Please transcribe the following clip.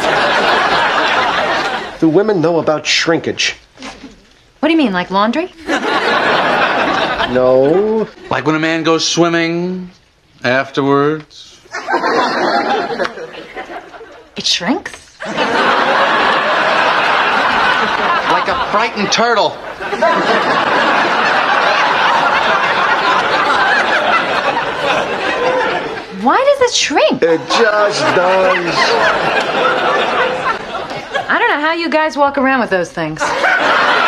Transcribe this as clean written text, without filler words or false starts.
Do women know about shrinkage? What do you mean, like laundry? No. Like when a man goes swimming afterwards? It shrinks? Like a frightened turtle. Why does it shrink? It just does. I don't know how you guys walk around with those things.